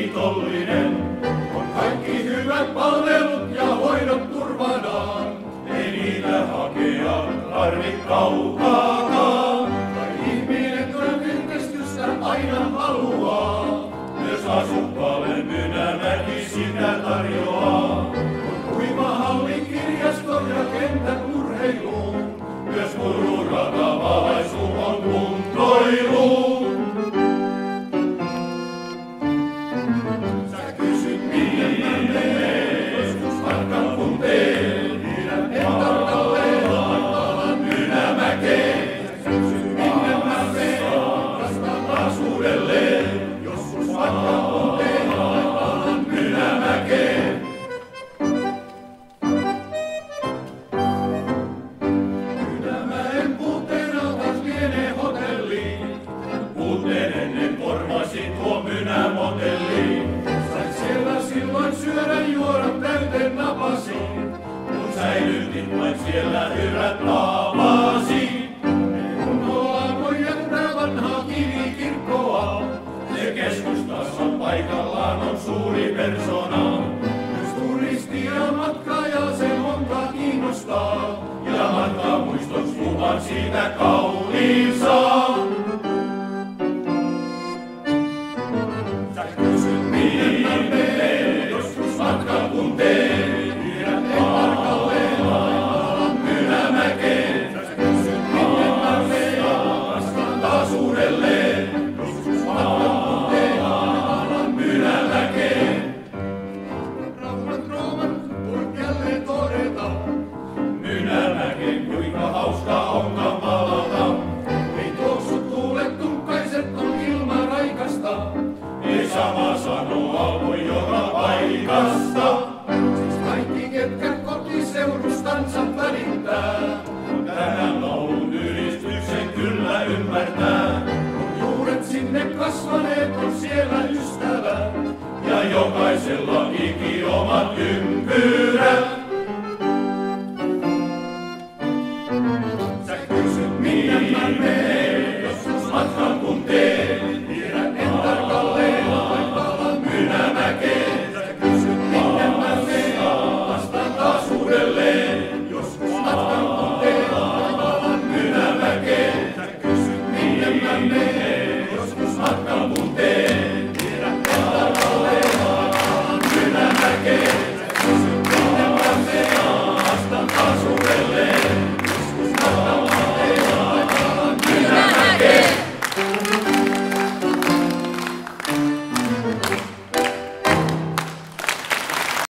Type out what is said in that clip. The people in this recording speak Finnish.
kiitollinen. On kaikki hyvät palvelut ja hoidot turvanaan. Ei niitä hakea tarvit kaukaakaan. Kai ihminen tuon virkistystä aina haluaa. Myös asukkaalle Mynämäki sitä tarjoaa. On uimahalli, kirjasto ja kentät urheiluun. Myös Turun ratavalaisu on kuntoiluun. Sä kysyt minne mä menen, joskus matkan kun teen. En tarkalleen alan Mynämäkeen. Sä kysyt minne mä menen, raskaan taas uudelleen. Joskus matkan kun teen, alan Mynämäkeen. Mynämäen puutteena taas lienee hotelli. Puutteen ennen korvasi tuo Mynämotelli. Sain siellä silloin syödä juoda täyteen napasin. Kun säilytin vain siellä hyvät taapasi. Kun ollaan voi jättää vanhaa kivikirkkoa. Se keskustassa paikallaan on suuri persona. Myös turisti ja matkaaja se monta kiinnostaa. Ja matkamuistoks luvan siitä kauniin saa. Sä kysyt minne mä menen, joskus matkan kun teen. Tiedän en tarkalleen alan Mynämäkeen. Sä kysyt minne mä menen, vastaan taas uudelleen. Joskus matkan kun teen, alan Mynämäkeen. Rauhat voin jälleen todeta. Mynämäkeen kuinka hauska onkaan palata. Ei tuoksut tuulet tunkkaiset on ilma raikasta. Ei sama sanoa voi joka paikasta. Siis kaikki ketkä kotiseudustansa välittää. Tähän laulun yhdistyksen kyllä ymmärtää. Kun juuret sinne kasvaneet on siellä ystävä. Ja jokaisella